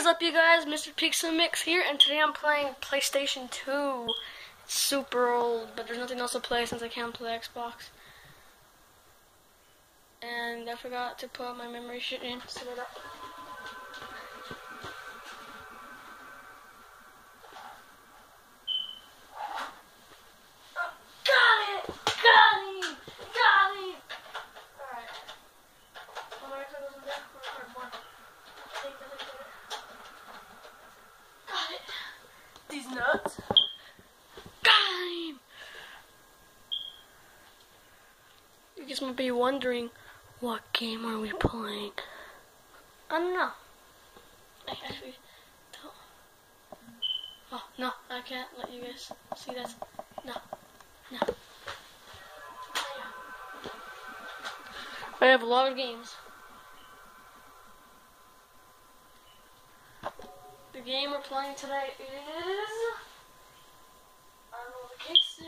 up, you guys? Mr. Pixelmix here, and today I'm playing PlayStation 2. It's super old, but there's nothing else to play since I can't play Xbox. And I forgot to put my memory shit in. Set it up. These nuts. Got him! You guys might be wondering, what game are we playing? I don't know. I actually don't. Oh, no, I can't let you guys see that. No. I have a lot of games. The game we're playing today is... I don't know what the case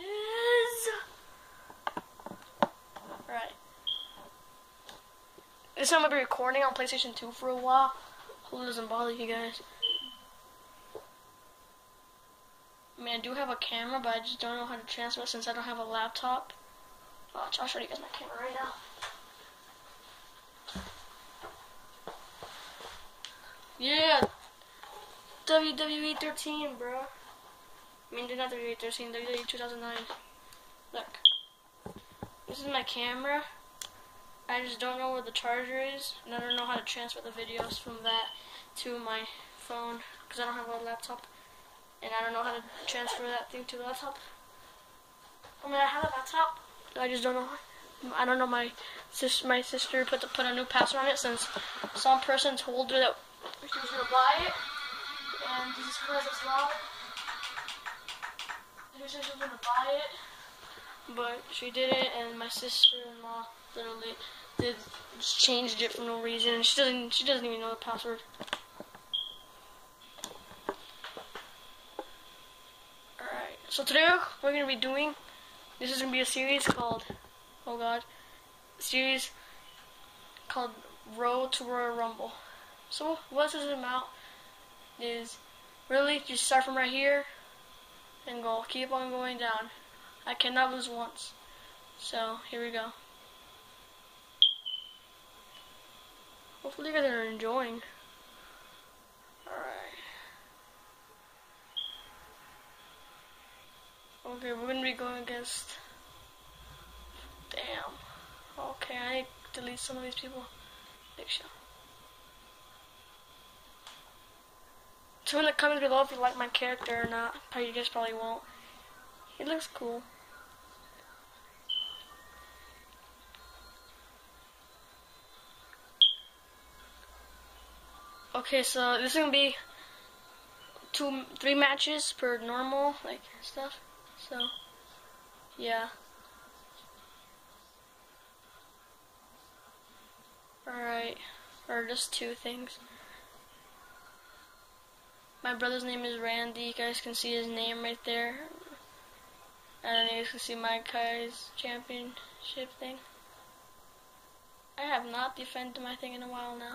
is. Alright. This time I'm going to be recording on PlayStation 2 for a while. Hope it doesn't bother you guys. I mean, I do have a camera, but I just don't know how to transfer it since I don't have a laptop. Watch, I'll show you guys my camera right now. Yeah! WWE 13, bro. I mean, not WWE 13, WWE 2009. Look. This is my camera. I just don't know where the charger is, and I don't know how to transfer the videos from that to my phone, because I don't have a laptop. And I don't know how to transfer that thing to the laptop. I mean, I have a laptop, I just don't know. I don't know, my sister put a new password on it since some person told her that she was going to buy it. And this is because it's loud. She said she was going to buy it, but she didn't, and my sister-in-law literally changed it for no reason, and she doesn't even know the password. Alright, so today we're going to be doing, this is going to be a series called, oh god, a series called Road to Royal Rumble. So what this is about is really just start from right here and go, keep on going down. I cannot lose once. So here we go. Hopefully you guys are enjoying. Alright. Okay, we're gonna be going against, damn. Okay, I need to delete some of these people. Big show. So in the comments below if you like my character or not. You guys probably won't. He looks cool. Okay, so this is gonna be 3 matches per normal stuff. So yeah. Alright. Or just 2 things. My brother's name is Randy. You guys can see his name right there. And you guys can see my Kai's championship thing. I have not defended my thing in a while now.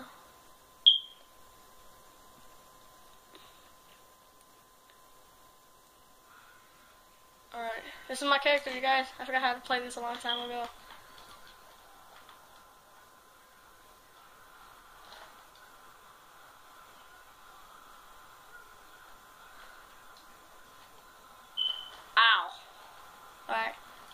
Alright, this is my character, you guys. I forgot how to play this a long time ago. Alright.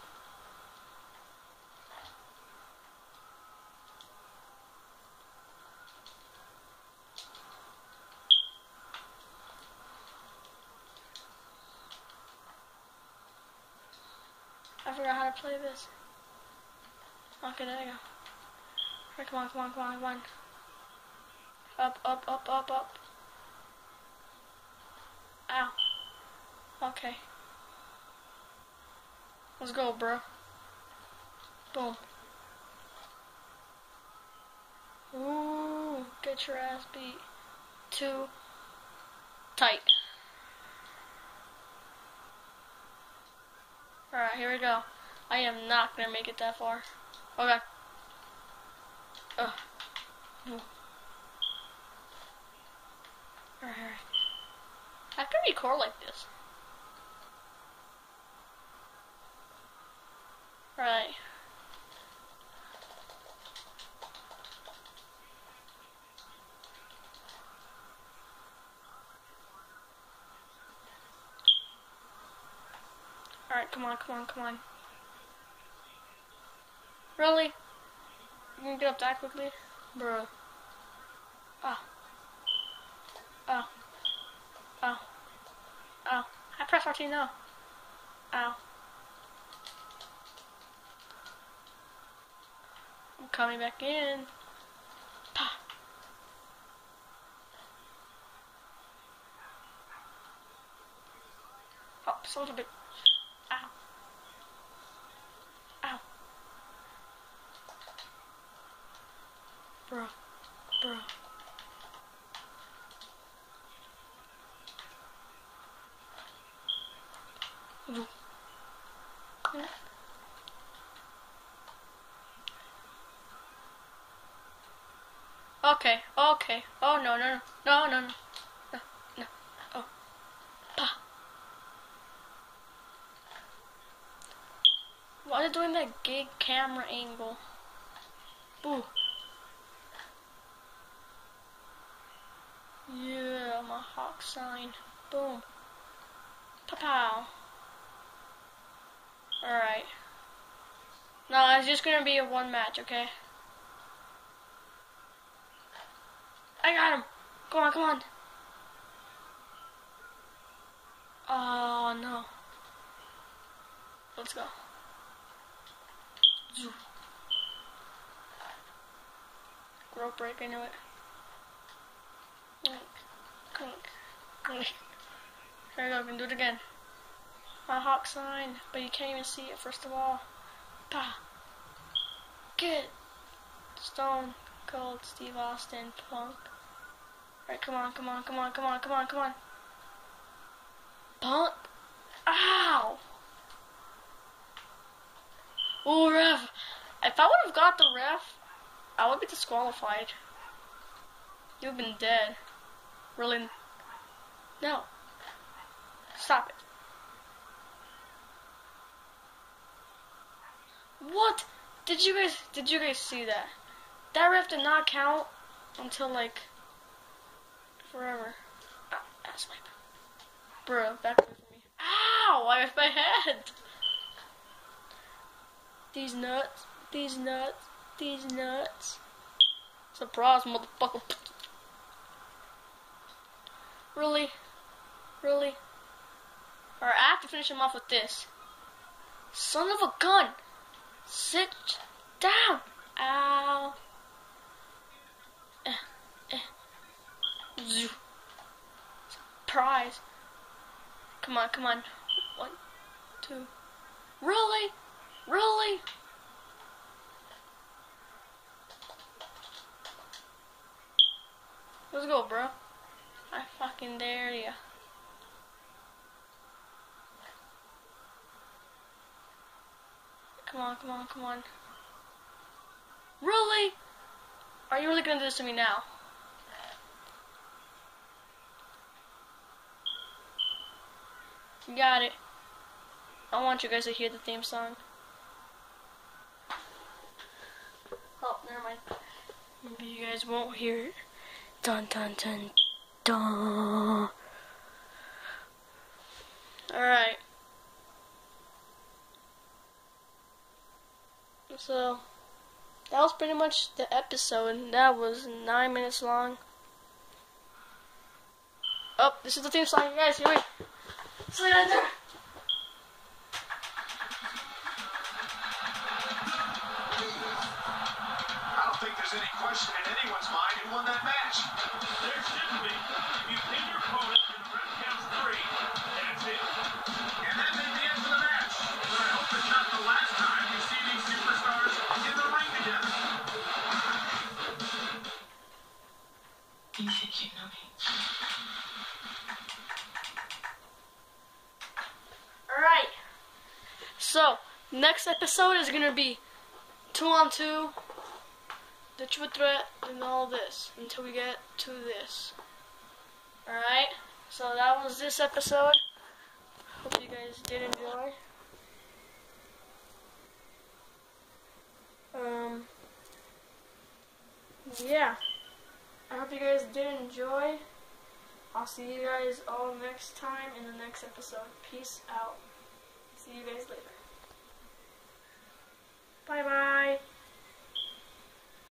I forgot how to play this. Okay, there you go. Right, come on. Up. Ow. Okay. Let's go, bro. Boom. Ooh, get your ass beat. 2. Tight. Alright, here we go. I am not gonna make it that far. Okay. Alright. I can record like this. Right. Alright, come on, come on, come on. Really? You can get up that quickly? Bruh. Oh. Oh. Oh. Oh. I pressed RT now. Ow. I'm coming back in. Pah. Oh, so a bit. Ow. Ow. Bro. Bro. Ooh. Yeah. Okay, okay. Oh, no, no, no, no, no, no, no, no. Oh. Pah. Why are they doing that gig camera angle? Boo. Yeah, my hawk sign. Boom. Pow. Alright. No, it's just gonna be a one match, okay? I got him! Come on, come on! Oh, no. Let's go. Rope break, I knew it. Clink, clink, clink. Here we go, we can do it again. My hawk sign, but you can't even see it first of all. Pah! Get! Stone Cold Steve Austin Punk. Alright, come on, come on, come on, come on, come on, come on. Punk! Ow! Ooh, ref! If I would have got the ref, I would be disqualified. You've been dead. Really? No. Stop it. What? Did you guys see that? That ref did not count until like forever. Ass wipe. Bro, back away from me. Ow! I hit my head. These nuts. These nuts. These nuts. Surprise, motherfucker. Really? Really? Alright, I have to finish him off with this. Son of a gun! Sit down! Ow. Surprise. Come on, come on. 1, 2. Really? Really? Let's go, bro. I fucking dare ya. Come on, come on, come on. Really? Are you really gonna do this to me now? You got it. I want you guys to hear the theme song. Oh, never mind. Maybe you guys won't hear it. Dun dun dun dun. Alright. So, that was pretty much the episode. That was 9 minutes long. Oh, this is the theme song, you guys. Here we go. See you later. I don't think there's any question in anyone's mind who won that match. There shouldn't be. If you pin your opponent and the ref counts 3, that's it. And that's at the end of the match. But I hope it's not the last time you see these superstars in the ring together. You think you know me? Alright. So, next episode is gonna be 2-on-2, the triple threat, and all this until we get to this. Alright, so that was this episode. Hope you guys did enjoy. Yeah. I hope you guys did enjoy. I'll see you guys all next time in the next episode. Peace out. See you guys later. Bye bye.